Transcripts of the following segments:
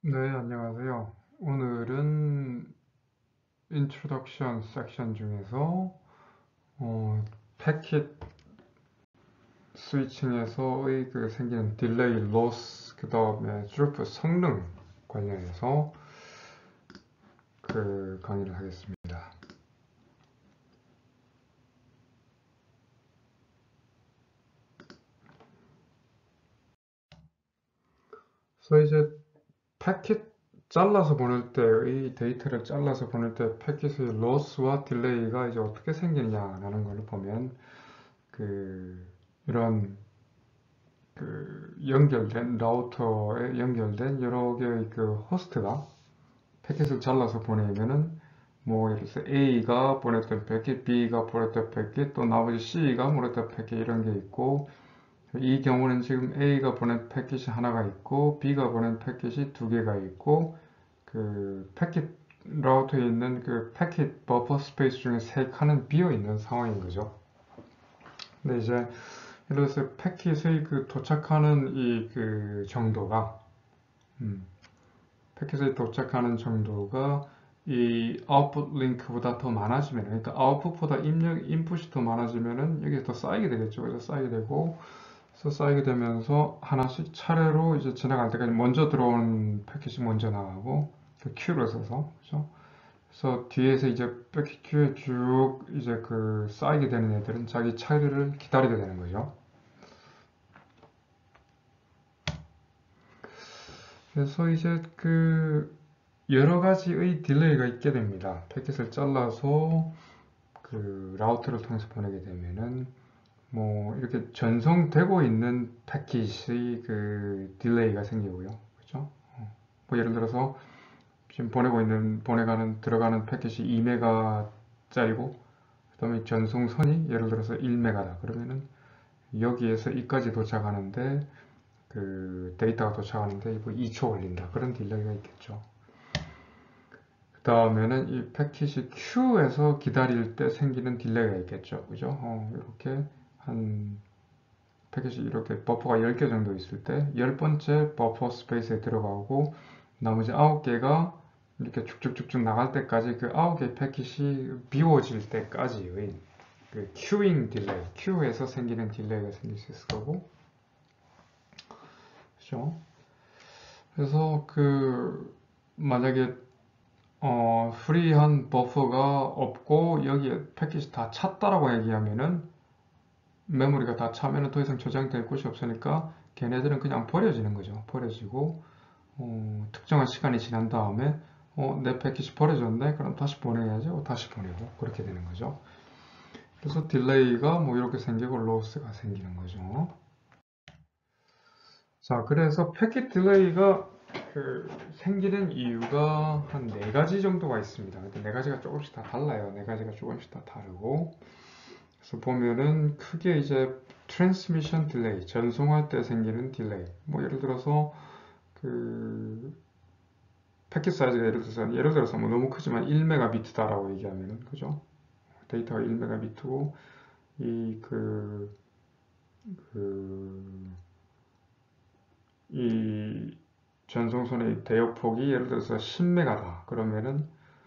네, 안녕하세요. 오늘은 인트로덕션 섹션 중에서 패킷 스위칭에서의 그 생기는 딜레이, 로스, 그 다음에 throughput 성능 관련해서 그 강의를 하겠습니다. 그래서 이제 패킷 잘라서 보낼 때의 데이터를 잘라서 보낼 때 패킷의 로스와 딜레이가 이제 어떻게 생기느냐라는 걸 보면 그 이런 그 연결된 라우터에 연결된 여러 개의 그 호스트가 패킷을 잘라서 보내면은 뭐 예를 들어서 A가 보냈던 패킷, B가 보냈던 패킷, 또 나머지 C가 보냈던 패킷 이런 게 있고 이 경우는 지금 A가 보낸 패킷이 하나가 있고 B가 보낸 패킷이 두 개가 있고 그 패킷 라우터에 있는 그 패킷 버퍼 스페이스 중에 세 칸은 비어 있는 상황인 거죠. 근데 이제 예를 들어서 패킷의 그 도착하는 이 그 정도가 패킷에 도착하는 정도가 이 아웃풋 링크보다 더 많아지면, 그러니까 아웃풋보다 인풋이 더 많아지면은 여기에 더 쌓이게 되겠죠. 그래서 쌓이게 되고, 그래서 쌓이게 되면서 하나씩 차례로 이제 지나갈 때까지 먼저 들어오는 패킷이 먼저 나가고, 그 큐를 써서, 그죠? 그래서 뒤에서 이제 패킷 큐에 쭉 이제 그 쌓이게 되는 애들은 자기 차례를 기다리게 되는 거죠. 그래서 이제 그 여러 가지의 딜레이가 있게 됩니다. 패킷을 잘라서 그 라우터를 통해서 보내게 되면은 뭐 이렇게 전송되고 있는 패킷의 그 딜레이가 생기고요. 그렇죠? 뭐 예를 들어서 지금 보내가는 들어가는 패킷이 2메가짜리고 그다음에 전송선이 예를 들어서 1메가다. 그러면은 여기에서 이까지 도착하는데 그 데이터가 도착하는데 뭐 2초 걸린다. 그런 딜레이가 있겠죠. 그 다음에는 이 패킷이 큐에서 기다릴 때 생기는 딜레이가 있겠죠. 그죠? 이렇게 한 패킷이 이렇게 버퍼가 10개 정도 있을 때 10번째 버퍼 스페이스에 들어가고 나머지 9개가 이렇게 쭉쭉쭉쭉 나갈 때까지 그 9개 패킷이 비워질 때까지의 그 큐잉 딜레이, 큐에서 생기는 딜레이가 생길 수 있을 거고, 그죠? 그래서 그 만약에 프리한 버퍼가 없고 여기에 패킷이 다 찼다라고 얘기하면은 메모리가 다 차면은 더 이상 저장될 곳이 없으니까 걔네들은 그냥 버려지는 거죠. 버려지고 특정한 시간이 지난 다음에 내 패킷이 버려졌네? 그럼 다시 보내야죠. 다시 보내고 그렇게 되는 거죠. 그래서 딜레이가 뭐 이렇게 생기고 로스가 생기는 거죠. 자, 그래서 패킷 딜레이가 그 생기는 이유가 한 네 가지 정도가 있습니다. 근데 네 가지가 조금씩 다 달라요. 네 가지가 조금씩 다 다르고. 그래서 보면은 크게 이제 트랜스미션 딜레이, 전송할 때 생기는 딜레이. 뭐 예를 들어서 그 패킷 사이즈가 예를 들어서 뭐 너무 크지만 1메가비트다라고 얘기하면은 그죠? 데이터가 1메가비트고 그 이 전송선의 대역폭이 예를 들어서 10메가다. 그러면은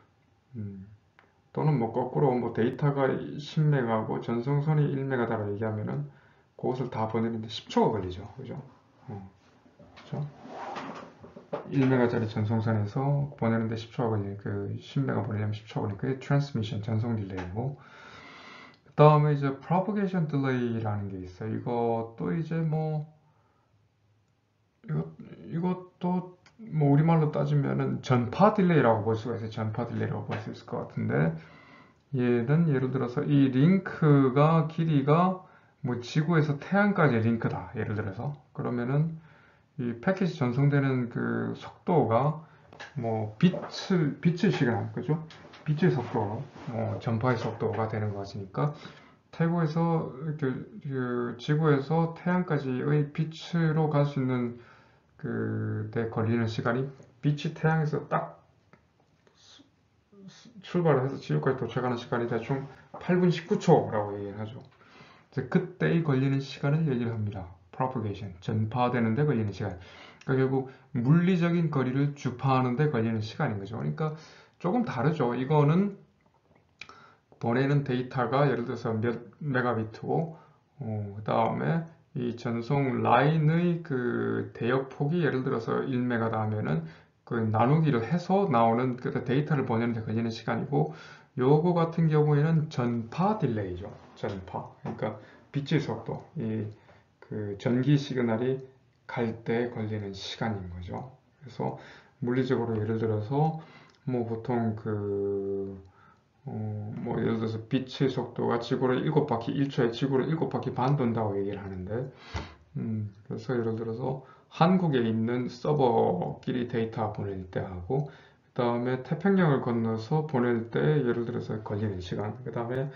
또는 뭐 거꾸로 뭐 데이터가 10메가고 전송선이 1메가다라고 얘기하면은 그것을 다 보내는데 10초가 걸리죠. 그죠? 그죠? 1메가짜리 전송선에서 보내는데 10초가 걸리는 그 10메가 보내려면 10초가 걸리는 그게 트랜스미션 전송 딜레이고 그 다음에 이제 propagation delay라는 게 있어요. 이것도 이제 뭐 이것, 이것도 뭐 우리말로 따지면은 전파 딜레이라고 볼 수가 있어요. 전파 딜레이라고 볼 수 있을 것 같은데 얘는 예를 들어서 이 링크가 길이가 뭐 지구에서 태양까지의 링크다. 예를 들어서 그러면은 이 패킷이 전송되는 그 속도가 뭐 빛의 시간 그죠? 빛의 속도, 전파의 속도가 되는 것이니까 태고에서 그 지구에서 태양까지의 빛으로 갈 수 있는 그때 걸리는 시간이 빛이 태양에서 딱 출발을 해서 지구까지 도착하는 시간이 대충 8분 19초라고 얘기를 하죠. 그때의 걸리는 시간을 얘기를 합니다. propagation, 전파되는데 걸리는 시간. 그러니까 결국 물리적인 거리를 주파하는 데 걸리는 시간인 거죠. 그러니까 조금 다르죠. 이거는 보내는 데이터가 예를 들어서 몇 메가비트고, 그 다음에 이 전송 라인의 그 대역폭이 예를 들어서 1메가다 하면은 그 나누기를 해서 나오는 그 데이터를 보내는 데 걸리는 시간이고, 요거 같은 경우에는 전파 딜레이죠. 전파. 그러니까 빛의 속도. 이 그 전기 시그널이 갈 때 걸리는 시간인 거죠. 그래서 물리적으로 예를 들어서 뭐 보통 뭐 예를 들어서 빛의 속도가 지구를 7바퀴 1초에 지구를 7바퀴 반 돈다고 얘기를 하는데, 그래서 예를 들어서 한국에 있는 서버끼리 데이터 보낼 때 하고, 그 다음에 태평양을 건너서 보낼 때 예를 들어서 걸리는 시간, 그 다음에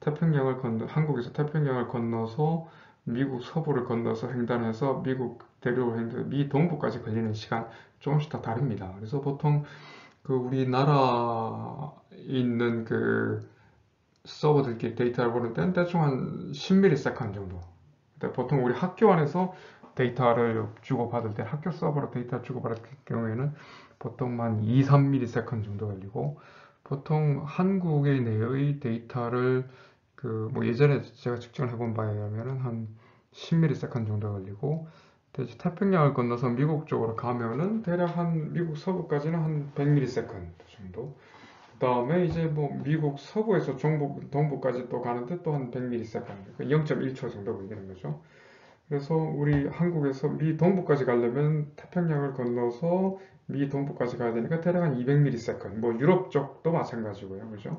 한국에서 태평양을 건너서 미국 서부를 건너서 횡단해서 미국 대륙을 미 동부까지 걸리는 시간 조금씩 다 다릅니다. 그래서 보통 그 우리나라에 있는 그 서버들끼리 데이터를 보낼 때는 대충 한 10ms 정도. 근데 보통 우리 학교 안에서 데이터를 주고받을 때 학교 서버로 데이터를 주고받을 경우에는 보통 한 2, 3ms 정도 걸리고, 보통 한국의 내의 데이터를 그 뭐 예전에 제가 측정을 해본 바에 의하면 한 10ms 정도 걸리고, 태평양을 건너서 미국 쪽으로 가면은 대략 한 미국 서부까지는 한 100ms 정도. 그 다음에 이제 뭐 미국 서부에서 동부까지 또 가는데 또 한 100ms, 0.1초 정도 걸리는 거죠. 그래서 우리 한국에서 미 동부까지 가려면 태평양을 건너서 미 동부까지 가야 되니까 대략 한 200ms, 뭐 유럽 쪽도 마찬가지고요, 그죠?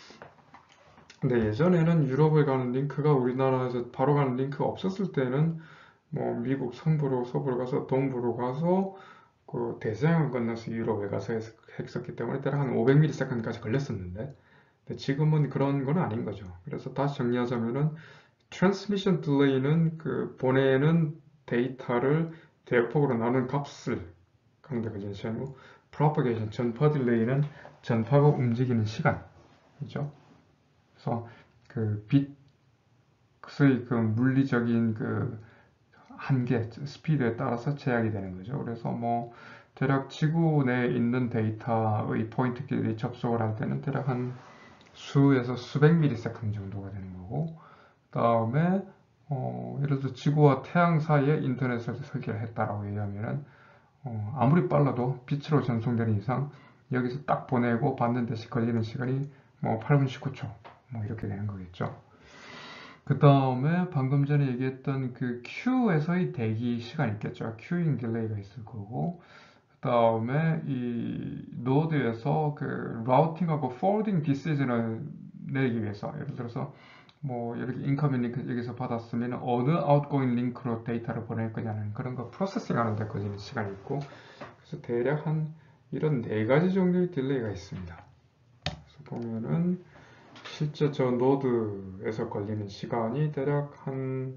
근데 예전에는 유럽을 가는 링크가 우리나라에서 바로 가는 링크가 없었을 때는 뭐 미국 서부로 가서 동부로 가서 그 대서양을 건너서 유럽에 가서 했었기 때문에 대략 한 500ms까지 걸렸었는데, 근데 지금은 그런 건 아닌 거죠. 그래서 다시 정리하자면은 트랜스미션 딜레이는 그 보내는 데이터를 대역폭으로 나눈 값을 가는데 걸리는 시간이고, 프로퍼게이션 전파 딜레이는 전파가 움직이는 시간이죠. 그래서 그 빛의 그 물리적인 그 한계, 스피드에 따라서 제약이 되는 거죠. 그래서 뭐 대략 지구 내에 있는 데이터의 포인트끼리 접속을 할 때는 대략 한 수에서 수백 미리세컨드 정도가 되는 거고, 그 다음에 예를 들어 지구와 태양 사이에 인터넷을 설계를 했다라고 얘기하면은 아무리 빨라도 빛으로 전송되는 이상 여기서 딱 보내고 받는 데씩 걸리는 시간이 뭐 8분 19초 뭐 이렇게 되는 거겠죠. 그 다음에 방금 전에 얘기했던 그 큐에서의 대기 시간 있겠죠. 큐잉 딜레이가 있을 거고, 그 다음에 이 노드에서 그 라우팅하고 포워딩 디시전을 내리기 위해서, 예를 들어서 뭐 이렇게 인커밍 링크 여기서 받았으면 어느 아웃고잉 링크로 데이터를 보낼 거냐는 그런 거 프로세싱 하는 데 걸리는 시간이 있고, 그래서 대략 한 이런 네 가지 종류의 딜레이가 있습니다. 그래서 보면은 실제 저 노드에서 걸리는 시간이 대략 한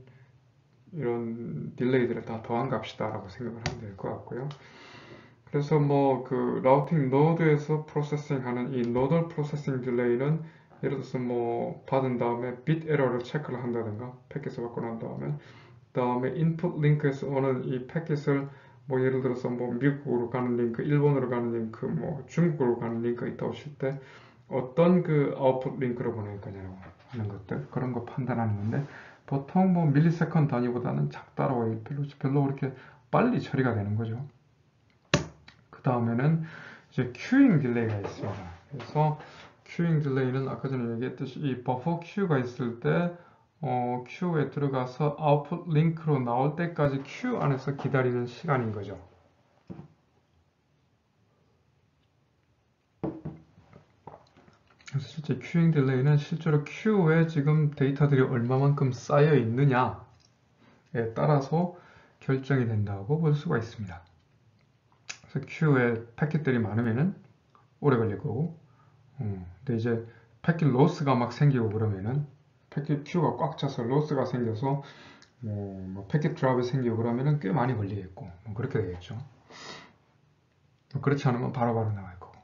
이런 딜레이들을 다 더한 값이다라고 생각을 하면 될 것 같고요. 그래서 뭐 그 라우팅 노드에서 프로세싱하는 이 노덜 프로세싱 딜레이는 예를 들어서 뭐 받은 다음에 빗 에러를 체크를 한다든가 패킷을 받고 난 다음에 인풋 링크에서 오는 이 패킷을 뭐 예를 들어서 뭐 미국으로 가는 링크, 일본으로 가는 링크, 뭐 중국으로 가는 링크가 있다고 칠 때 어떤 그 아웃풋 링크로 보낼 거냐고 하는 것들, 그런 거 판단하는 건데, 보통 뭐 밀리세컨드 단위보다는 작다라고 별로 그렇게 빨리 처리가 되는 거죠. 그 다음에는 이제 큐잉 딜레이가 있습니다. 그래서 큐잉 딜레이는 아까 전에 얘기했듯이 이 버퍼 큐가 있을 때 큐에 들어가서 아웃풋 링크로 나올 때까지 큐 안에서 기다리는 시간인 거죠. 그래서 실제 큐잉 딜레이는 실제로 큐에 지금 데이터들이 얼마만큼 쌓여 있느냐에 따라서 결정이 된다고 볼 수가 있습니다. 그래서 큐에 패킷들이 많으면은 오래 걸릴 거고, 근데 이제 패킷 로스가 막 생기고 그러면은 패킷 큐가 꽉 차서 로스가 생겨서 뭐 패킷 드랍이 생기고 그러면은 꽤 많이 걸리겠고, 뭐 그렇게 되겠죠. 그렇지 않으면 바로바로 나갈 거고.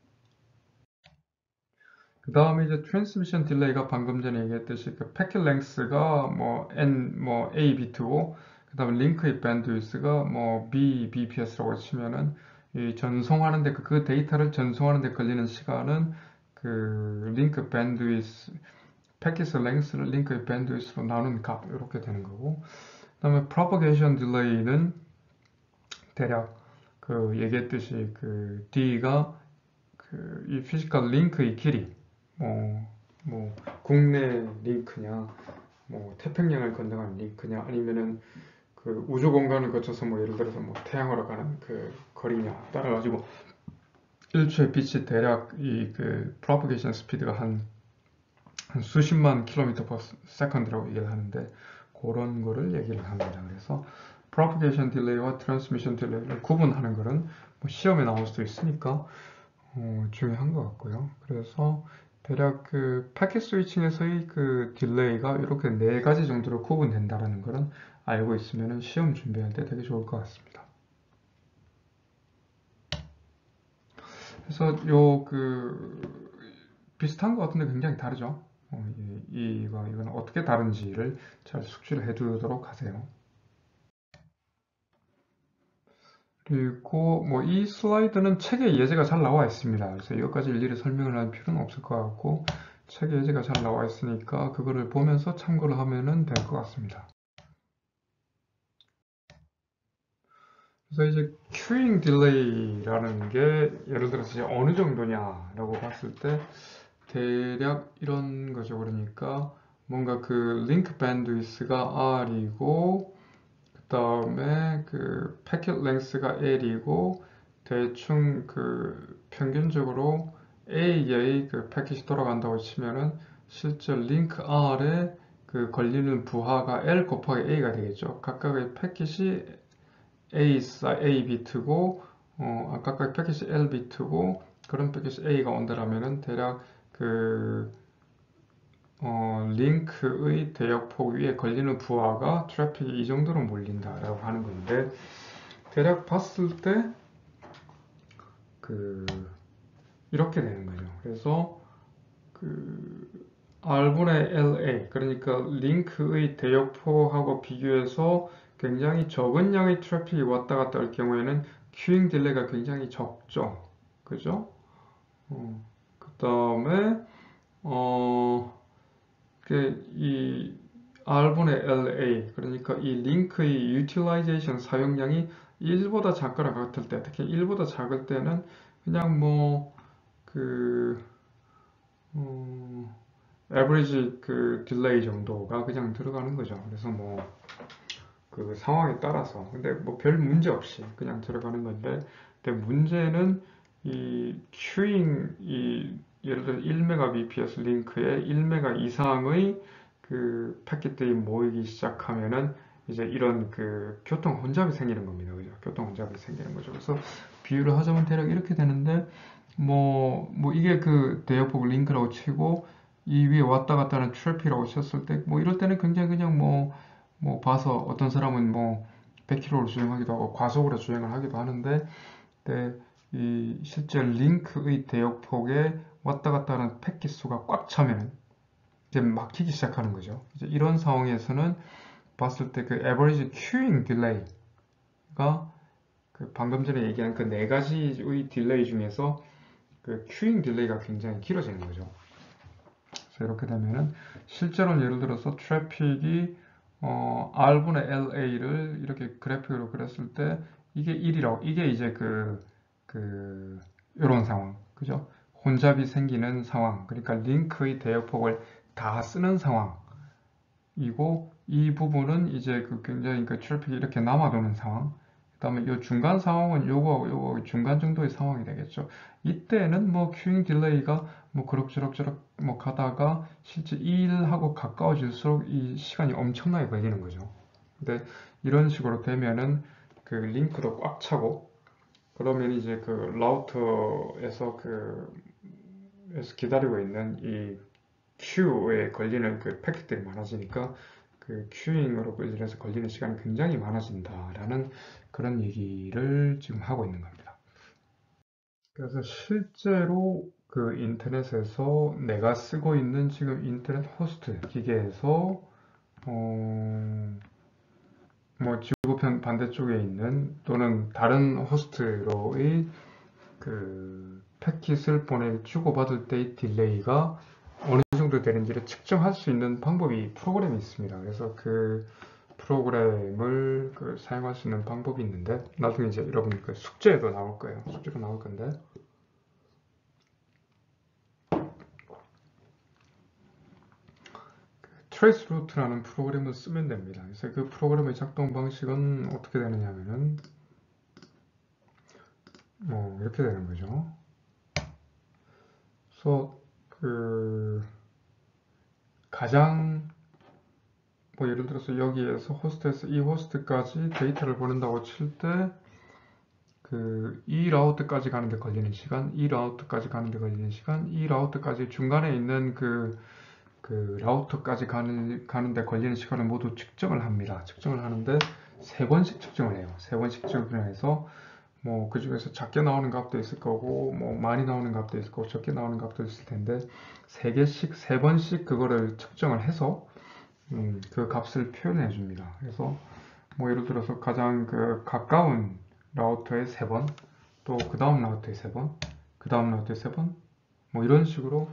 그 다음에 이제 트랜스미션 딜레이가 방금 전에 얘기했듯이 그 패킷 랭스가 뭐 n 뭐 a 비트고, 그 그 다음에 링크의 밴드위스가 뭐 BPS라고 치면은 이 전송하는데 그 데이터를 전송하는데 걸리는 시간은 그 링크 밴드위스 패킷 랭스를 링크의 밴드위스로 나눈 값 이렇게 되는 거고, 그 다음에 propagation delay는 대략 그 얘기했듯이 그 D가 그 이 피지컬 링크의 길이 뭐 국내 링크냐 뭐 태평양을 건너가는 링크냐 아니면은 그 우주 공간을 거쳐서 뭐 예를 들어서 뭐 태양으로 가는 그 거리냐 따라 가지고 1초의 빛이 대략 이 그 propagation 스피드가 한 수십만 킬로미터 per second라고 얘기를 하는데 그런 거를 얘기를 합니다. 그래서 propagation delay와 transmission delay를 구분하는 거는 뭐 시험에 나올 수도 있으니까 중요한 것 같고요. 그래서 대략 그 패킷 스위칭에서의 그 딜레이가 이렇게 네 가지 정도로 구분된다라는 거는 알고 있으면 시험 준비할 때 되게 좋을 것 같습니다. 그래서 요 그 비슷한 것 같은데 굉장히 다르죠. 이건 어떻게 다른지를 잘 숙지를 해두도록 하세요. 그리고 뭐 이 슬라이드는 책에 예제가 잘 나와 있습니다. 그래서 이것까지 일일이 설명을 할 필요는 없을 것 같고 책에 예제가 잘 나와 있으니까 그거를 보면서 참고를 하면 될 것 같습니다. 그래서 이제 큐잉 딜레이라는 게 예를 들어서 이제 어느 정도냐라고 봤을 때 대략 이런 거죠. 그러니까 뭔가 그 링크 밴드위스가 R이고 그 다음에 그 패킷 랭스가 L이고 대충 그 평균적으로 A의 그 패킷이 돌아간다고 치면은 실제 링크 R에 그 걸리는 부하가 L 곱하기 A가 되겠죠. 각각의 패킷이 A 비트고 각각 패킷이 L 비트고 그런 패킷이 A가 온다라면은 대략 그 링크의 대역폭 위에 걸리는 부하가 트래픽이 이 정도로 몰린다라고 하는 건데 대략 봤을 때 그 이렇게 되는 거죠. 그래서 그 R분의 LA 그러니까 링크의 대역폭하고 비교해서 굉장히 적은 양의 트래픽이 왔다 갔다 할 경우에는 큐잉 딜레이가 굉장히 적죠. 그죠? 그 다음에 이 R분의 LA 그러니까 이 링크의 utilization 사용량이 1보다 작거나 같을 때 특히 1보다 작을 때는 그냥 뭐그 average 그 딜레이 정도가 그냥 들어가는 거죠. 그래서 뭐 그 상황에 따라서 근데 뭐 별 문제 없이 그냥 들어가는 건데 근데 문제는 이 큐잉 이 예를 들어 1Mbps 링크에 1M 이상의 그 패킷들이 모이기 시작하면은 이제 이런 그 교통 혼잡이 생기는 겁니다. 그죠? 교통 혼잡이 생기는 거죠. 그래서 비유를 하자면 대략 이렇게 되는데 뭐 이게 그 대역폭 링크라고 치고 이 위에 왔다 갔다 하는 트래픽이라고 쳤을 때 뭐 이럴 때는 굉장히 그냥 뭐 봐서 어떤 사람은 뭐 100km로 주행하기도 하고 과속으로 주행을 하기도 하는데 이 실제 링크의 대역폭에 왔다 갔다 하는 패킷 수가 꽉 차면 이제 막히기 시작하는 거죠. 이제 이런 상황에서는 봤을 때 그 average queuing delay가 그 방금 전에 얘기한 그 네 가지의 딜레이 중에서 그 queuing 딜레이가 굉장히 길어지는 거죠. 그래서 이렇게 되면은 실제로는 예를 들어서 트래픽이 R분의 LA를 이렇게 그래픽으로 그렸을 때 이게 1이라고 이게 이제 이런 상황 그죠? 혼잡이 생기는 상황 그러니까 링크의 대역폭을 다 쓰는 상황이고 이 부분은 이제 그 굉장히 그 트래픽이 이렇게 남아도는 상황 그 다음에 이 중간 상황은 요거 중간 정도의 상황이 되겠죠. 이때는 뭐 큐잉 딜레이가 뭐 그럭저럭 뭐 가다가 실제 1하고 가까워질수록 이 시간이 엄청나게 걸리는 거죠. 근데 이런 식으로 되면은 그 링크도 꽉 차고 그러면 이제 그 라우터에서 에서 기다리고 있는 이 큐에 걸리는 그 패킷들이 많아지니까 그 큐잉으로 인해서 걸리는 시간이 굉장히 많아진다라는 그런 얘기를 지금 하고 있는 겁니다. 그래서 실제로 그 인터넷에서 내가 쓰고 있는 지금 인터넷 호스트 기계에서 뭐 지구편 반대쪽에 있는 또는 다른 호스트로의 그 패킷을 주고받을 때의 딜레이가 어느 정도 되는지를 측정할 수 있는 방법이 프로그램이 있습니다. 그래서 그 프로그램을 사용할 수 있는 방법이 있는데 나중에 이제 여러분 그 숙제에도 나올 거예요. 숙제로 나올 건데 트레이스 루트라는 프로그램을 쓰면 됩니다. 그래서 그 프로그램의 작동 방식은 어떻게 되느냐 하면은 뭐 이렇게 되는 거죠. 그래서 그 가장 뭐 예를 들어서 여기에서 호스트에서 이 호스트까지 데이터를 보낸다고 칠 때 이 라우트까지 가는데 걸리는 시간, 이 라우트까지 가는데 걸리는 시간, 이 라우트까지 중간에 있는 그 라우터까지 가는데 걸리는 시간을 모두 측정을 합니다. 측정을 하는데 세 번씩 측정을 해요. 세 번씩 측정을 해서 뭐 그 중에서 작게 나오는 값도 있을 거고 뭐 많이 나오는 값도 있을 거고 적게 나오는 값도 있을 텐데 세 번씩 그거를 측정을 해서 그 값을 표현해 줍니다. 그래서 뭐 예를 들어서 가장 가까운 라우터에 세 번, 또 그 다음 라우터에 세 번, 그 다음 라우터에 세 번, 뭐 이런 식으로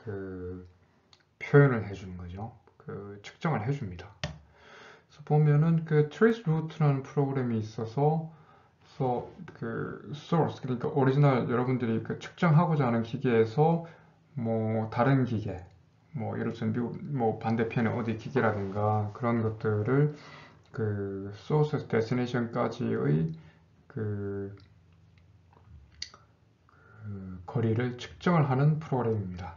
표현을 해주는 거죠. 측정을 해줍니다. 그래서 보면은 trace route라는 프로그램이 있어서 source 그러니까 오리지널 여러분들이 측정하고자 하는 기계에서 뭐 다른 기계 뭐 예를 들어 뭐 반대편에 어디 기계라든가 그런 것들을 source에서 destination까지의 거리를 측정을 하는 프로그램입니다.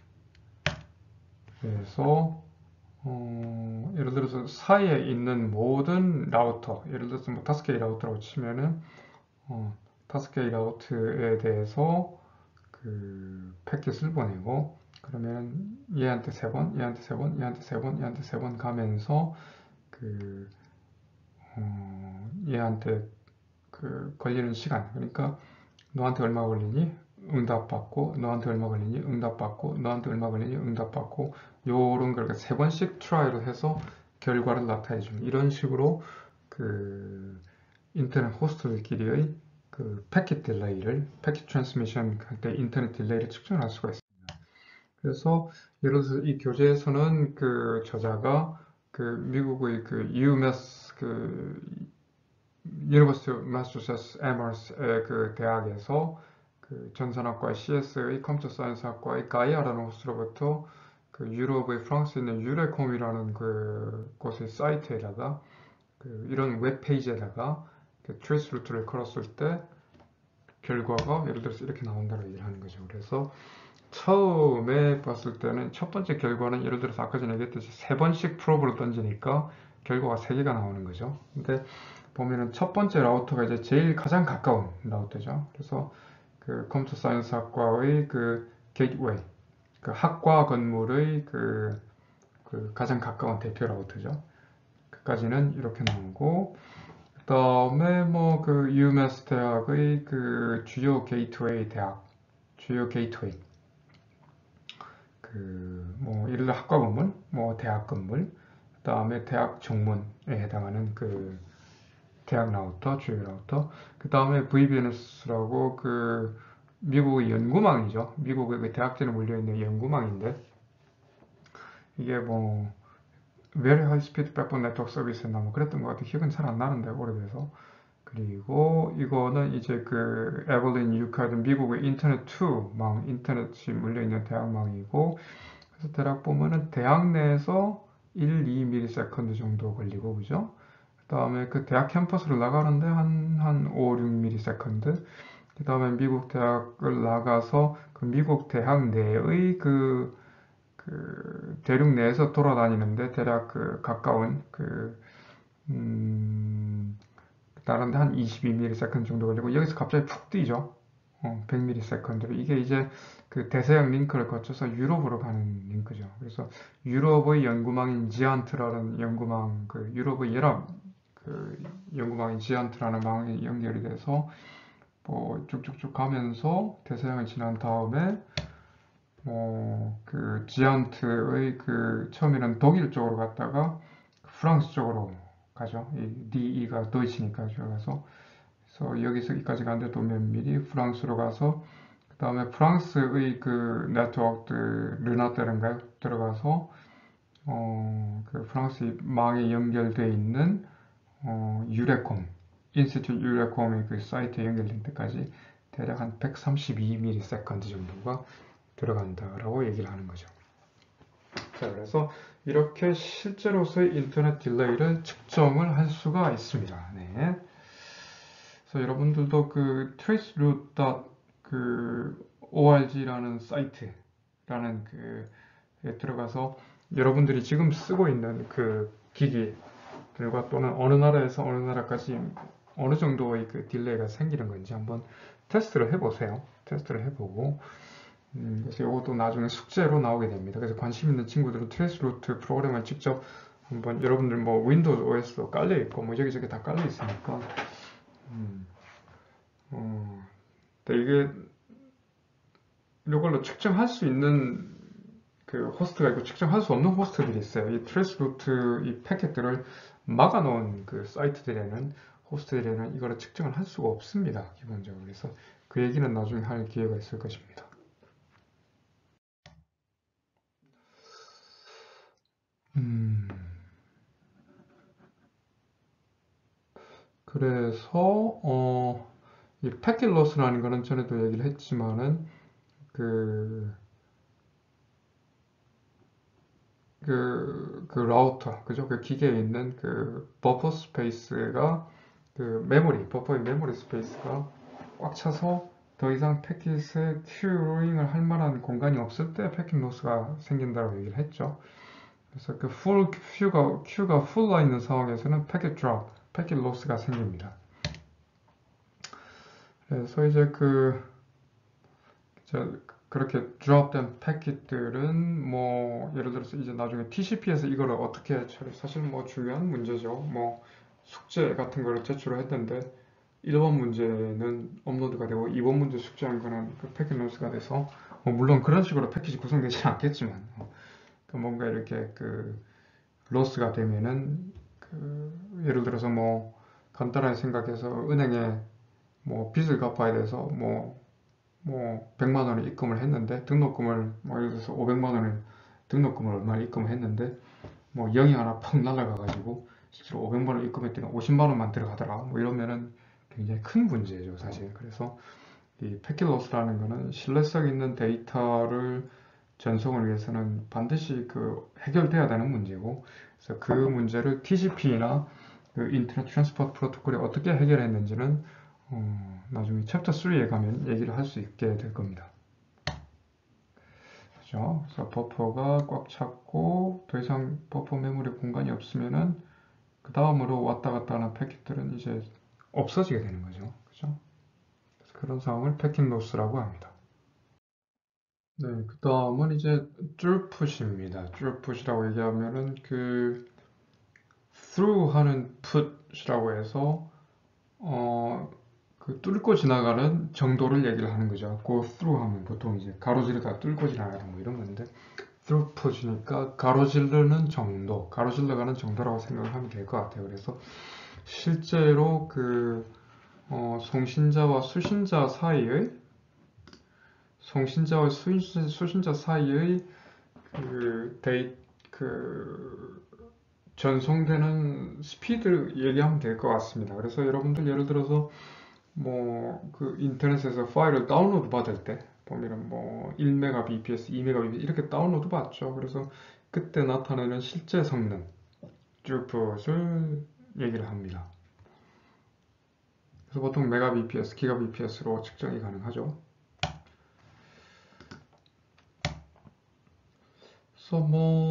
그래서 예를 들어서 사이에 있는 모든 라우터, 예를 들어서 뭐 5개의 라우터라고 치면은 5개의 라우터에 대해서 패킷을 보내고 그러면 얘한테 3번, 얘한테 3번, 얘한테 3번, 얘한테 3번 가면서 얘한테 걸리는 시간, 그러니까 너한테 얼마 걸리니? 응답받고, 너한테 얼마 걸리니? 응답받고, 너한테 얼마 걸리니? 응답받고, 요런 걸 세 번씩 트라이를 해서 결과를 나타내 주는 이런 식으로 인터넷 호스트들끼리의 패킷 딜레이를, 패킷 트랜스미션 할 때 인터넷 딜레이를 측정할 수가 있습니다. 그래서 예를 들어서 이 교재에서는 저자가 미국의 UMass University of Massachusetts Amherst의 대학에서 전산학과의 CS의 컴퓨터 사이언스 학과의 가이아라는 호스트로부터 유럽의 프랑스에 있는 유레콤이라는 곳의 사이트에다가 이런 웹페이지에다가 트레이스 루트를 걸었을 때 결과가 예를 들어서 이렇게 나온다고 얘기를 하는 거죠. 그래서 처음에 봤을 때는 첫 번째 결과는 예를 들어서 아까 전에 얘기했듯이 세 번씩 프로브를 던지니까 결과가 3개가 나오는 거죠. 근데 보면은 첫 번째 라우터가 이제 제일 가장 가까운 라우터죠. 그래서 컴퓨터 사이언스 학과의 게이트웨이, 학과 건물의 가장 가까운 대표 라우터죠. 그까지는 이렇게 나오고, 그 다음에 뭐 UMass 대학의 주요 게이트웨이 주요 게이트웨이, 뭐 예를 들어 학과 건물, 뭐 대학 건물, 그 다음에 대학 정문에 해당하는 대학 라우터, 주요 라우터, 그 다음에 VBNS라고 미국의 연구망이죠. 미국의 대학들에 몰려있는 연구망인데 이게 뭐 Very High Speed Backbone Network Service였나 뭐 그랬던 것 같아요. 기억은 잘 안 나는데 오래돼서. 그리고 이거는 이제 에벌린 유카드 미국의 인터넷2망, 인터넷이 몰려있는 대학망이고 그래서 대략 보면은 대학 내에서 1, 2ms 정도 걸리고 그죠? 그 다음에 대학 캠퍼스를 나가는데 한 5, 6ms. 그 다음에 미국 대학을 나가서 미국 대학 내의 대륙 내에서 돌아다니는데 대략 가까운 다른데 한 22ms 정도 걸리고 여기서 갑자기 푹 뛰죠. 100ms로 이게 이제 대서양 링크를 거쳐서 유럽으로 가는 링크죠. 그래서 유럽의 연구망인 지안트라는 연구망, 유럽의 연합 연구망인 지안트라는 망이 연결이 돼서 뭐 쭉쭉쭉 가면서 대서양을 지난 다음에 지안트의 처음에는 독일 쪽으로 갔다가 프랑스 쪽으로 가죠. 이 DE가 도이치니까 들어가서 그래서 여기서 여기까지 가는데 또 몇 미리 프랑스로 가서 그 다음에 프랑스의 그 네트워크 르나테른가요? 들어가서 그 프랑스 망에 연결되어 있는 유레콤 인스티튜트 유레콤의 그 사이트에 연결된 때까지 대략 한 132ms 정도가 들어간다라고 얘기를 하는 거죠. 자, 그래서 이렇게 실제로서의 인터넷 딜레이를 측정을 할 수가 있습니다. 네. 그래서 여러분들도 그 traceroute.org라는 사이트라는 그에 들어가서 여러분들이 지금 쓰고 있는 그 기기들과 또는 어느 나라에서 어느 나라까지 어느 정도의 그 딜레이가 생기는 건지 한번 테스트를 해보세요. 테스트를 해보고 그래서 이것도 나중에 숙제로 나오게 됩니다. 그래서 관심 있는 친구들은 트레이스루트 프로그램을 직접 한번 여러분들 뭐 윈도우즈 OS도 깔려 있고 뭐 여기저기 다 깔려 있으니까 근데 이게 이걸로 측정할 수 있는 그 호스트가 있고 측정할 수 없는 호스트들이 있어요. 이 트레이스루트 이 패킷들을 막아놓은 그 사이트들에는 호스트들에는 이거를 측정을 할 수가 없습니다. 기본적으로. 그래서 그 얘기는 나중에 할 기회가 있을 것입니다. 그래서 이 패킷 로스라는 거는 전에도 얘기를 했지만은 그 라우터, 그죠? 그 기계에 있는 그 버퍼 스페이스가 그 메모리, 버퍼의 메모리 스페이스가 꽉 차서 더 이상 패킷에 큐잉을 할 만한 공간이 없을 때 패킷 로스가 생긴다고 얘기를 했죠. 그래서 그 큐가 풀러 있는 상황에서는 패킷 드롭, 패킷 로스가 생깁니다. 그래서 이제 그렇게 드롭된 패킷들은 뭐 예를 들어서 이제 나중에 TCP에서 이거를 어떻게 처리, 사실 뭐 중요한 문제죠. 뭐 숙제 같은 거를 제출했는데 1번 문제는 업로드가 되고 2번 문제 숙제한 거는 그 패킷 로스가 돼서 뭐 물론 그런 식으로 패킷이 구성되지 않겠지만 뭔가 이렇게 그 로스가 되면은 예를 들어서 뭐 간단하게 생각해서 은행에 뭐 빚을 갚아야 돼서 뭐 100만 원을 입금을 했는데 등록금을 뭐 예를 들어서 500만 원을 등록금을 얼마를 입금을 했는데 뭐 0이 하나 팍 날아가가지고 실제로 500만 원 입금했더니 50만 원만 들어가더라 뭐 이러면은 굉장히 큰 문제죠 사실. 그래서 이 패킷로스라는 거는 신뢰성 있는 데이터를 전송을 위해서는 반드시 해결돼야 되는 문제고, 그래서 그 문제를 TCP나 그 인터넷 트랜스포트 프로토콜이 어떻게 해결했는지는 나중에 챕터 3에 가면 얘기를 할 수 있게 될 겁니다. 그죠? 그래서 버퍼가 꽉 찼고 더 이상 버퍼 메모리 공간이 없으면은 그 다음으로 왔다 갔다 하는 패킷들은 이제 없어지게 되는 거죠. 그죠? 그래서 그런 상황을 패킷 로스라고 합니다. 네, 그 다음은 이제 throughput입니다. throughput이라고 얘기하면은 through 하는 put이라고 해서 뚫고 지나가는 정도를 얘기를 하는 거죠. go through 하면 보통 이제 가로지르다 뚫고 지나가다 뭐 이런 건데 throughput이니까 가로지르는 정도, 가로질러가는 정도라고 생각을 하면 될 것 같아요. 그래서 실제로 송신자와 수신자 사이의 수신자 사이의 전송되는 스피드 얘기하면 될 것 같습니다. 그래서 여러분들 예를 들어서 뭐 인터넷에서 파일을 다운로드 받을 때 보면은 뭐 1mbps, 2mbps 이렇게 다운로드 받죠. 그래서 그때 나타내는 실제 성능 throughput을 얘기를 합니다. 그래서 보통 메가bps, 기가bps로 측정이 가능하죠. 그래서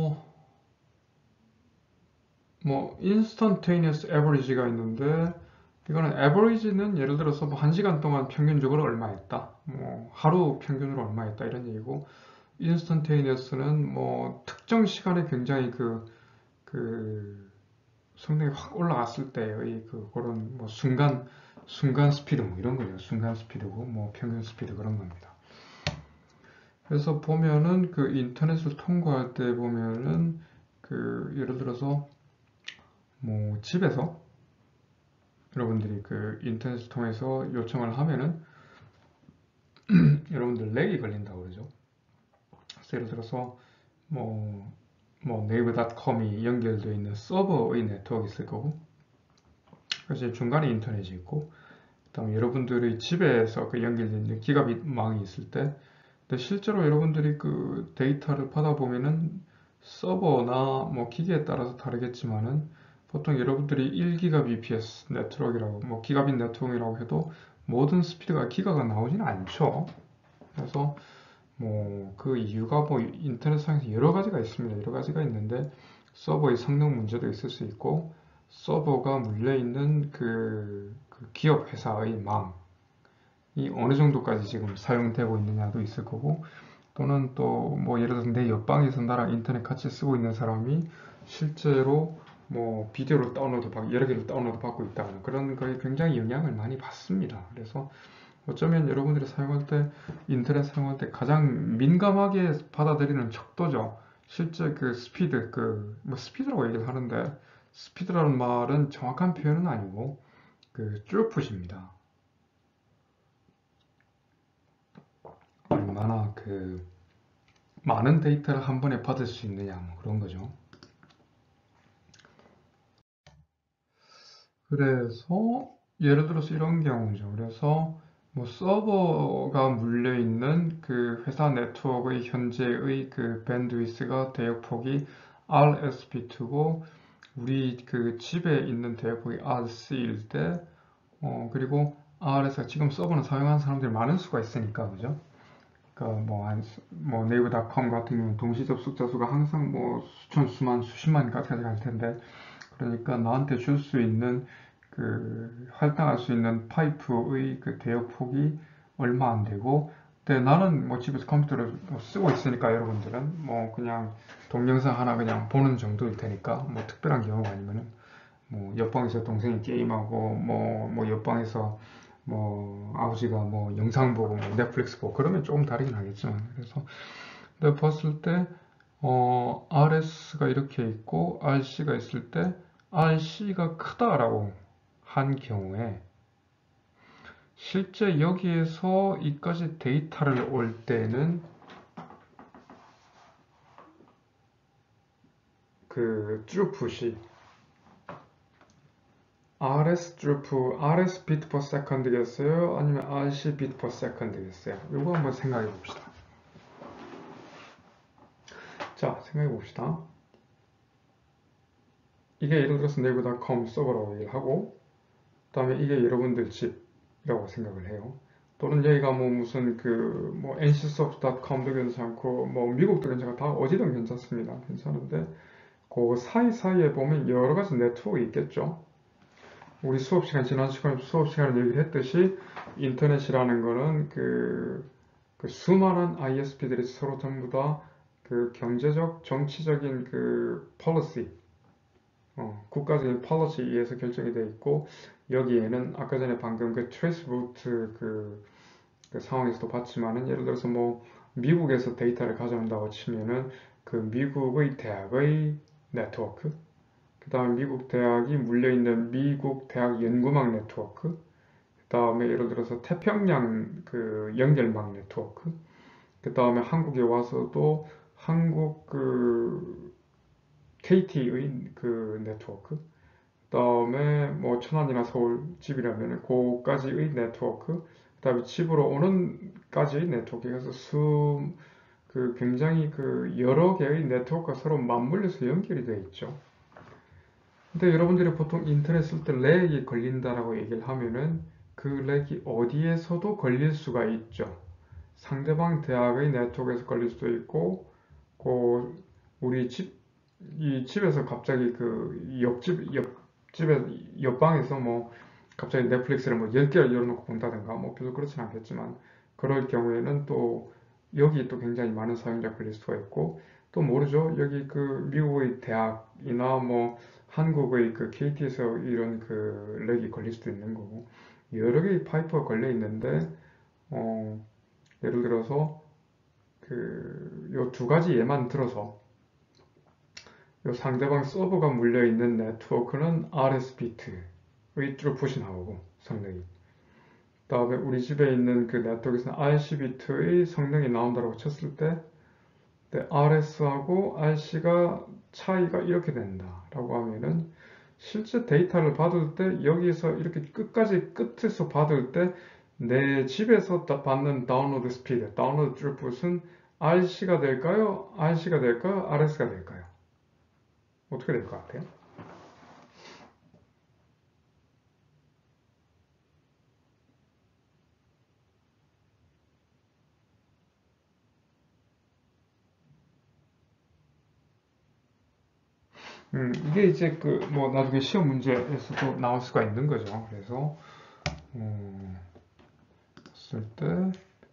instantaneous average가 있는데 이거는 average는 예를 들어서 뭐 1시간 동안 평균적으로 얼마 했다, 뭐 하루 평균으로 얼마 했다 이런 얘기고, instantaneous는 뭐 특정 시간에 굉장히 성능이 확 올라갔을 때의 그런 뭐 순간 스피드 뭐 이런 거죠. 순간 스피드고 뭐 평균 스피드 그런 겁니다. 그래서 보면은 인터넷을 통과할 때 보면은 예를 들어서 뭐 집에서 여러분들이 그 인터넷을 통해서 요청을 하면은 여러분들 렉이 걸린다고 그러죠. 그래서 예를 들어서 뭐 네이버닷컴이 연결되어 있는 서버의 네트워크 있을 거고, 그래서 중간에 인터넷이 있고, 그다음에 여러분들의 집에서 그 연결된 있는 기가빗망이 있을 때, 근데 실제로 여러분들이 그 데이터를 받아보면은 서버나 뭐 기기에 따라서 다르겠지만은 보통 여러분들이 1기가bps 네트워크라고 뭐 기가빗 네트워크라고 해도 모든 스피드가 기가가 나오지는 않죠. 그래서 뭐 그 이유가 뭐 인터넷상에서 여러 가지가 있습니다. 여러 가지가 있는데 서버의 성능 문제도 있을 수 있고, 서버가 물려있는 그 기업 회사의 망이 어느 정도까지 지금 사용되고 있느냐도 있을 거고, 또는 또 뭐 예를 들어서 내 옆방에서 나랑 인터넷 같이 쓰고 있는 사람이 실제로 뭐 비디오를 다운로드 받고 여러 개를 다운로드 받고 있다거나 그런 거에 굉장히 영향을 많이 받습니다. 그래서 어쩌면 여러분들이 사용할 때, 인터넷 사용할 때 가장 민감하게 받아들이는 척도죠. 실제 그 스피드, 뭐 스피드라고 얘기를 하는데, 스피드라는 말은 정확한 표현은 아니고, 그 쭈풋입니다. 얼마나 그 많은 데이터를 한 번에 받을 수 있느냐, 뭐 그런 거죠. 그래서 예를 들어서 이런 경우죠. 그래서 뭐 서버가 물려 있는 그 회사 네트워크의 현재의 그 밴드위스가 대역폭이 RSP2고 우리 그 집에 있는 대역폭이 RC일 때, 그리고 RS가 지금 서버는 사용하는 사람들이 많은 수가 있으니까, 그죠? 그러니까 뭐 네이버닷컴 같은 경우는 동시 접속자 수가 항상 뭐 수천, 수만, 수십만까지 갈 텐데, 그러니까 나한테 줄 수 있는 그 할당할 수 있는 파이프의 그 대역 폭이 얼마 안 되고, 근데 나는 뭐 집에서 컴퓨터를 뭐 쓰고 있으니까 여러분들은 뭐 그냥 동영상 하나 그냥 보는 정도일 테니까, 뭐 특별한 경우가 아니면은 뭐 옆방에서 동생이 게임하고 뭐 옆방에서 뭐 아버지가 뭐 영상 보고 뭐 넷플릭스 보고 그러면 조금 다르긴 하겠지만, 그래서 내가 봤을 때 RS가 이렇게 있고 RC가 있을 때 RC가 크다라고 한 경우에 실제 여기에서 이까지 데이터를 올 때는 그 throughput이 RS throughput, RS bit per second겠어요? 아니면 RC bit per second겠어요? 이거 한번 생각해 봅시다. 자, 생각해 봅시다. 이게 예를 들어서 네이버닷컴 서버라고 얘기를 하고, 그 다음에 이게 여러분들 집이라고 생각을 해요. 또는 여기가 뭐 무슨 뭐 ncsoft.com도 괜찮고 뭐 미국도 괜찮고 다 어디든 괜찮습니다. 괜찮은데 그 사이사이에 보면 여러 가지 네트워크 있겠죠. 우리 지난 시간에 수업 시간에 얘기를 했듯이 인터넷이라는 거는 그 수많은 ISP들이 서로 전부 다 그 경제적, 정치적인 그 policy, 국가적인 폴리시에 의해서 결정이 되어 있고, 여기에는 아까 전에 방금 그 트레이스 루트 그 상황에서도 봤지만은, 예를 들어서 뭐 미국에서 데이터를 가져온다고 치면은 그 미국의 대학의 네트워크, 그 다음에 미국 대학이 물려있는 미국 대학 연구망 네트워크, 그 다음에 예를 들어서 태평양 그 연결망 네트워크, 그 다음에 한국에 와서도 한국 그 KT의 그 네트워크, 그 다음에 뭐 천안이나 서울 집이라면 그까지의 네트워크, 그 다음에 집으로 오는까지의 네트워크, 그래서 굉장히 그 여러 개의 네트워크가 서로 맞물려서 연결이 되어 있죠. 근데 여러분들이 보통 인터넷 쓸 때 렉이 걸린다라고 얘기를 하면은 그 렉이 어디에서도 걸릴 수가 있죠. 상대방 대학의 네트워크에서 걸릴 수도 있고, 그 우리 이 집에서 갑자기 그 옆방에서 뭐 갑자기 넷플릭스를 뭐 10개를 열어놓고 본다든가 뭐 별로 그렇진 않겠지만, 그럴 경우에는 또 여기 또 굉장히 많은 사용자 걸릴 수가 있고, 또 모르죠. 여기 그 미국의 대학이나 뭐 한국의 그 KT에서 이런 그 렉이 걸릴 수도 있는 거고, 여러 개의 파이프가 걸려 있는데, 예를 들어서 요 두 가지 예만 들어서 이 상대방 서버가 물려있는 네트워크는 RS 비트의 throughput이 나오고 성능이. 다음에 우리 집에 있는 그 네트워크에서는 RC 비트의 성능이 나온다고 쳤을 때 RS하고 RC가 차이가 이렇게 된다라고 하면은 실제 데이터를 받을 때 여기서 이렇게 끝까지 끝에서 받을 때 내 집에서 받는 다운로드 스피드, 다운로드 throughput은 RC가 될까요? RC가 될까요? RS가 될까요? 어떻게 될 것 같아요? 이게 이제 그 뭐 나중에 시험 문제에서도 나올 수가 있는 거죠. 그래서 했을 때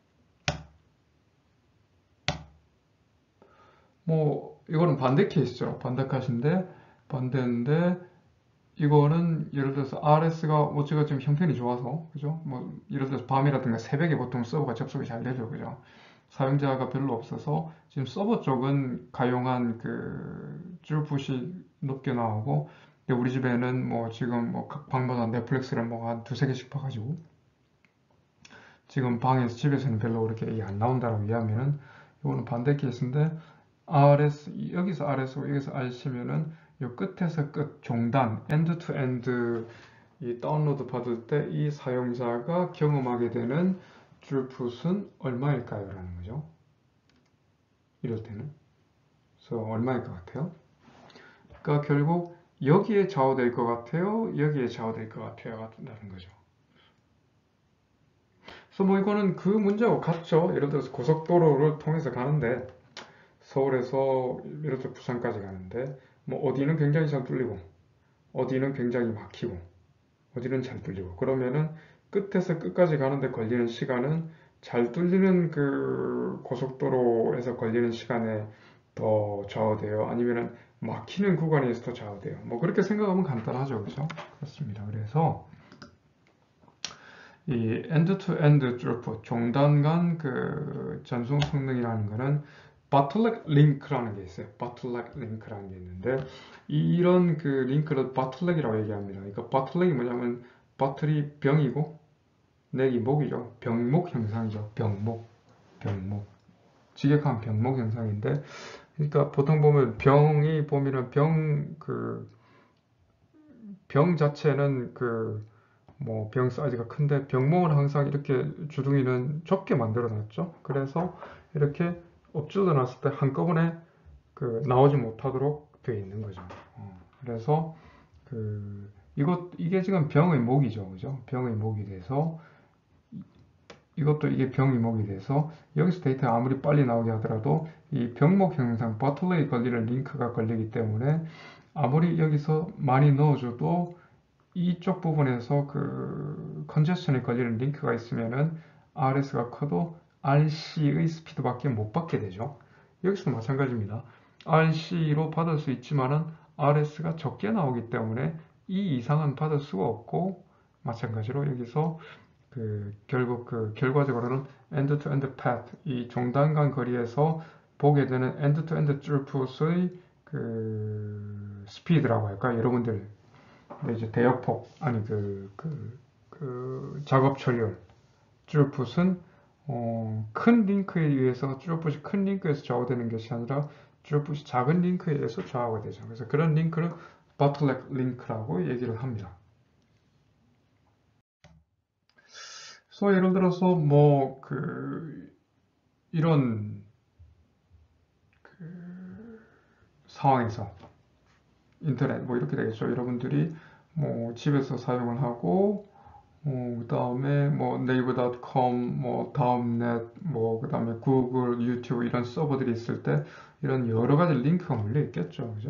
뭐 이거는 반대 케이스죠. 반대 컷인데 반대인데 이거는 예를 들어서 RS가 어찌가 좀 형편이 좋아서 그죠? 뭐 예를 들어서 밤이라든가 새벽에 보통 서버가 접속이 잘 되죠. 그죠? 사용자가 별로 없어서 지금 서버 쪽은 가용한 그 throughput이 높게 나오고 근데 우리 집에는 뭐 지금 뭐 각 방마다 넷플릭스를 뭐 한 두세 개씩 봐가지고 지금 방에서 집에서는 별로 그렇게 안 나온다라고 이해하면은 이거는 반대 케이스인데 RS 여기서 RS고 여기서 RC면은 이 끝에서 끝 종단 엔드 투 엔드 이 다운로드 받을 때 이 사용자가 경험하게 되는 throughput은 얼마일까요? 라는 거죠. 이럴 때는. 그래서 얼마일 것 같아요? 그러니까 결국 여기에 좌우될 것 같아요? 여기에 좌우될 것 같아요? 라는 거죠. 그래서 뭐 이거는 그 문제하고 같죠. 예를 들어서 고속도로를 통해서 가는데 서울에서 예를 들어 부산까지 가는데 뭐 어디는 굉장히 잘 뚫리고 어디는 굉장히 막히고 어디는 잘 뚫리고 그러면은 끝에서 끝까지 가는데 걸리는 시간은 잘 뚫리는 그 고속도로에서 걸리는 시간에 더 좌우돼요? 아니면은 막히는 구간에서 더 좌우돼요? 뭐 그렇게 생각하면 간단하죠. 그죠? 그렇습니다. 그래서 이 end-to-end throughput, 종단 간 그 전송 성능이라는 거는 bottleneck link라는 게 있어요. bottleneck link라는 게 있는데 이런 그 링크를 bottleneck이라고 얘기합니다. 그러니까 bottleneck이 뭐냐면 버틀이 병이고 넥이 목이죠. 병목 현상이죠. 병목. 직역한 병목 현상인데 그러니까 보통 보면 병이 보면은 병 자체는 그 뭐 병 사이즈가 큰데 병목은 항상 이렇게 주둥이는 좁게 만들어 놨죠. 그래서 이렇게 엎질러 놨을 때 한꺼번에 그 나오지 못하도록 되어 있는 거죠. 그래서 그 이게 지금 병의 목이죠. 그죠? 병의 목이 돼서 이것도 이게 병의 목이 돼서 여기서 데이터가 아무리 빨리 나오게 하더라도 이 병목 현상, 버틀러에 걸리는 링크가 걸리기 때문에 아무리 여기서 많이 넣어줘도 이쪽 부분에서 그 컨제스션에 걸리는 링크가 있으면은 RS가 커도 RC의 스피드밖에 못 받게 되죠. 여기서도 마찬가지입니다. RC로 받을 수 있지만은 RS가 적게 나오기 때문에 이 이상은 받을 수가 없고 마찬가지로 여기서 그 결국 그 결과적으로는 end-to-end path 이 종단 간 거리에서 보게 되는 end-to-end throughput의 그 스피드라고 할까 여러분들 이제 대역폭 아니 그 작업 처리율 throughput은 큰 링크에 의해서 throughput이 큰 링크에서 좌우되는 것이 아니라 throughput이 작은 링크에 의해서 좌우가 되죠. 그래서 그런 링크를 bottleneck 링크라고 얘기를 합니다. 그래서 예를 들어서 뭐 그 이런 상황에서 인터넷 뭐 이렇게 되겠죠. 여러분들이 뭐 집에서 사용을 하고 그 다음에 뭐 네이버.com, 뭐 다음넷, 뭐 그 다음에 구글, 유튜브 이런 서버들이 있을 때 이런 여러 가지 링크가 몰려 있겠죠, 그죠?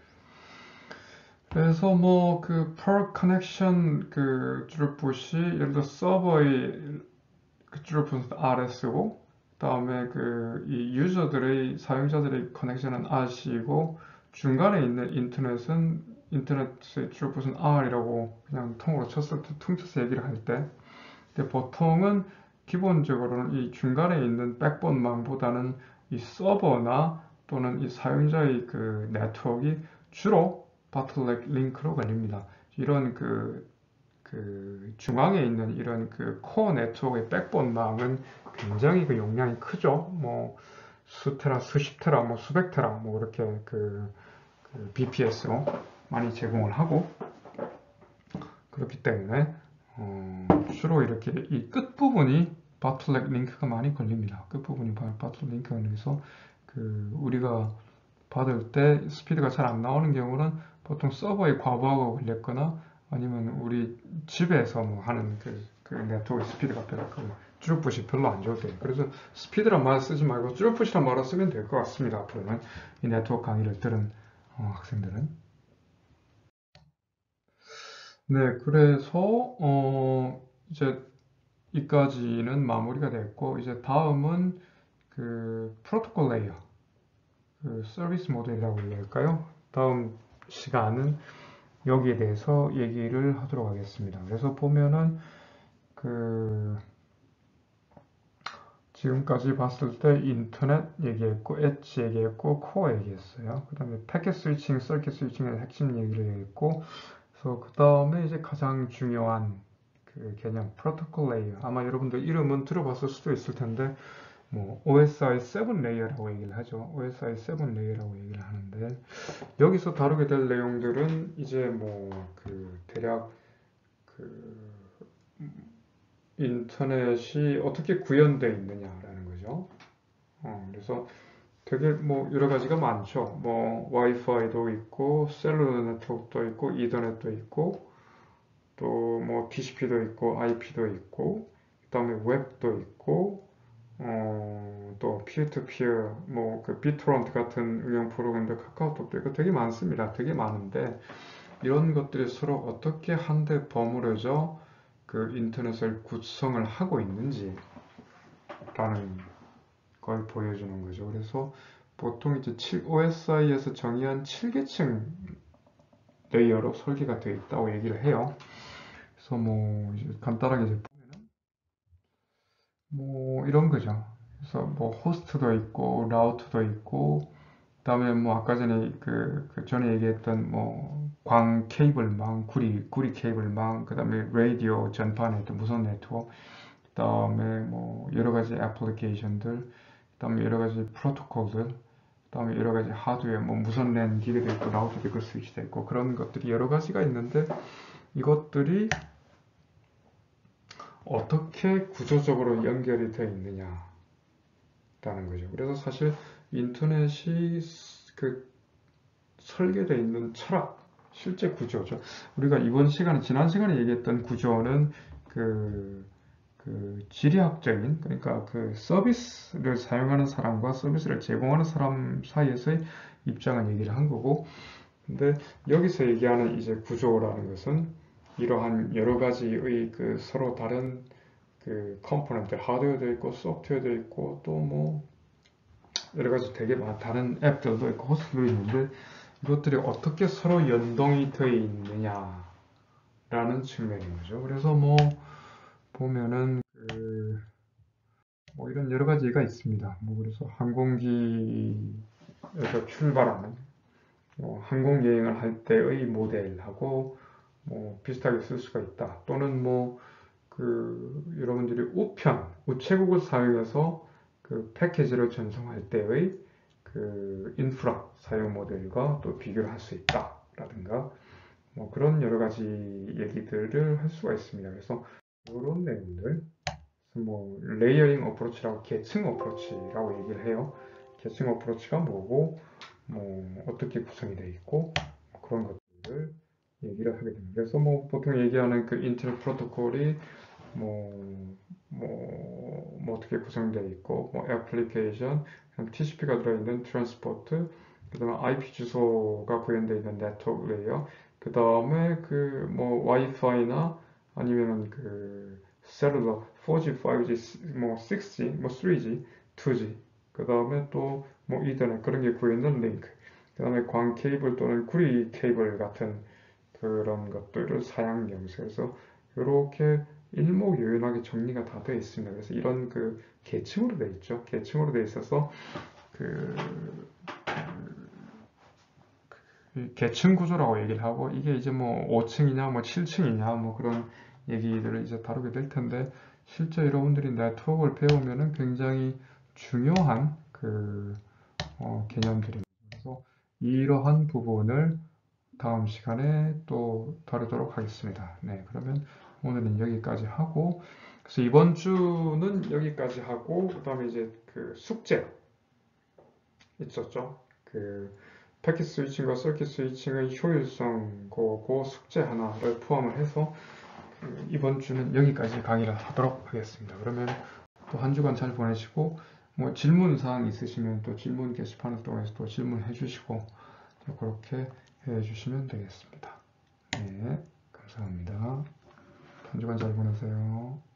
그래서 뭐 그 per connection 그 throughput이 예를 들어 서버의 그 throughput은 RS고 그다음에 그 이 유저들의 사용자들의 커넥션은 RC이고 중간에 있는 인터넷의 throughput은 R이라고 그냥 통으로 쳤을 때 퉁쳐서 얘기를 할 때 근데 보통은 기본적으로는 이 중간에 있는 백본망보다는 이 서버나 또는 이 사용자의 그 네트워크가 주로 바틀넥 링크로 걸립니다. 이런 그 중앙에 있는 이런 그 코어 네트워크의 백본망은 굉장히 그 용량이 크죠. 뭐 수테라, 수십 테라, 뭐 수백 테라, 뭐 그렇게 그 BPS로 많이 제공을 하고, 그렇기 때문에 주로 이렇게 이 끝부분이 바틀넥 링크가 많이 걸립니다. 끝부분이 바틀넥 링크가 걸려서 그 우리가 받을 때 스피드가 잘 안 나오는 경우는 보통 서버에 과부하가 걸렸거나 아니면 우리 집에서 뭐 하는 그 네트워크 스피드가 별로 쭈루풋이 별로 안 좋을 때, 그래서 스피드란 말 쓰지 말고 쭈루풋이란 말을 쓰면 될 것 같습니다. 앞으로는 이 네트워크 강의를 들은 학생들은. 네, 그래서 이제 이까지는 마무리가 됐고, 이제 다음은 그 프로토콜 레이어, 그 서비스 모델이라고 얘기할까요 다음 시간은 여기에 대해서 얘기를 하도록 하겠습니다. 그래서 보면은 그 지금까지 봤을 때 인터넷 얘기했고, 엣지 얘기했고, 코어 얘기했어요. 그 다음에 패킷 스위칭, 서킷 스위칭의 핵심 얘기를 얘기했고, 그래서 그 다음에 이제 가장 중요한 그 개념 프로토콜 레이어. 아마 여러분들 이름은 들어봤을 수도 있을 텐데, 뭐 OSI 7 레이어라고 얘기를 하죠. OSI 7 레이어라고 얘기를 하는데, 여기서 다루게 될 내용들은 이제 뭐 그 대략 그 인터넷이 어떻게 구현되어 있느냐라는 거죠. 그래서 되게 뭐 여러 가지가 많죠. 뭐 와이파이도 있고, 셀룰러 네트워크도 있고, 이더넷도 있고, 또 뭐 TCP도 있고, IP도 있고, 그다음에 웹도 있고, 또 피어투피어, 뭐 그 비트로런트 같은 응용 프로그램도 카카오톡도 있고 되게 많습니다. 되게 많은데 이런 것들이 서로 어떻게 한데 버무려져 그 인터넷을 구성을 하고 있는지라는 걸 보여주는 거죠. 그래서 보통 이제 OSI에서 정의한 7계층 레이어로 설계가 되어 있다고 얘기를 해요. 그래서 뭐 이제 간단하게 이제 보면은 뭐 이런 거죠. 그래서 뭐 호스트도 있고 라우터도 있고, 그다음에 뭐 아까 전에 그 전에 얘기했던 뭐 광 케이블망, 구리 케이블망, 그다음에 라디오 전파 네트워크, 무선 네트워크, 그다음에 뭐 여러 가지 애플리케이션들, 그다음에 여러 가지 프로토콜들, 그다음에 여러 가지 하드웨어, 뭐 무선 랜 기계도 있고 라우터도 있고 스위치도 있고 그런 것들이 여러 가지가 있는데, 이것들이 어떻게 구조적으로 연결이 되어 있느냐라는 거죠. 그래서 사실 인터넷이 그 설계되어 있는 철학, 실제 구조죠. 우리가 지난 시간에 얘기했던 구조는 그 지리학적인, 그러니까 그 서비스를 사용하는 사람과 서비스를 제공하는 사람 사이에서의 입장을 얘기를 한 거고, 근데 여기서 얘기하는 이제 구조라는 것은 이러한 여러 가지의 그 서로 다른 그 컴포넌트, 하드웨어도 있고 소프트웨어도 있고 또 뭐 여러 가지 되게 다른 앱들도 있고 호스트도 있는데, 이것들이 어떻게 서로 연동이 되어 있느냐라는 측면인 거죠. 그래서 뭐 보면은 뭐 이런 여러 가지가 있습니다. 뭐 그래서 항공기에서 출발하는 항공 여행을 할 때의 모델하고 뭐 비슷하게 쓸 수가 있다. 또는 뭐 여러분들이 우체국을 사용해서 그 패키지를 전송할 때의 그 인프라 사용 모델과 또 비교를 할 수 있다라든가 뭐 그런 여러 가지 얘기들을 할 수가 있습니다. 그래서 이런 내용들, 뭐 레이어링 어프로치라고 계층 어프로치라고 얘기를 해요. 계층 어프로치가 뭐고 뭐 어떻게 구성이 되어 있고 뭐 그런 것들을 얘기를 하게 됩니다. 그래서 뭐 보통 얘기하는 그 인터넷 프로토콜이 뭐 어떻게 구성되어 있고, 뭐 애플리케이션, TCP가 들어있는 트랜스포트, 그 다음에 IP 주소가 구현되어 있는 네트워크 레이어, 그 다음에 그 뭐 와이파이나 아니면은 그 셀룰러, 4G, 5G, 뭐 6G, 뭐 3G, 2G, 그 다음에 또 뭐 이더넷 그런 게 구현된 링크, 그 다음에 광 케이블 또는 구리 케이블 같은 그런 것들을 사양 명시해서 이렇게 일목요연하게 정리가 다 되어 있습니다. 그래서 이런 그 계층으로 되어 있죠. 계층으로 되어 있어서 그 계층 구조라고 얘기를 하고, 이게 이제 뭐 5층이냐 뭐 7층이냐 뭐 그런 얘기들을 이제 다루게 될 텐데, 실제 여러분들이 네트워크를 배우면은 굉장히 중요한 개념들입니다. 그래서 이러한 부분을 다음 시간에 또 다루도록 하겠습니다. 네, 그러면 오늘은 여기까지 하고, 그래서 이번 주는 여기까지 하고, 그 다음에 이제 숙제 있었죠. 패킷 스위칭과 서킷 스위칭의 효율성, 그 숙제 하나를 포함을 해서 이번 주는 여기까지 강의를 하도록 하겠습니다. 그러면 또 한 주간 잘 보내시고, 뭐 질문 사항 있으시면 또 질문 게시판을 통해서 또 질문해 주시고, 그렇게 해 주시면 되겠습니다. 네, 감사합니다. 한 주간 잘 보내세요.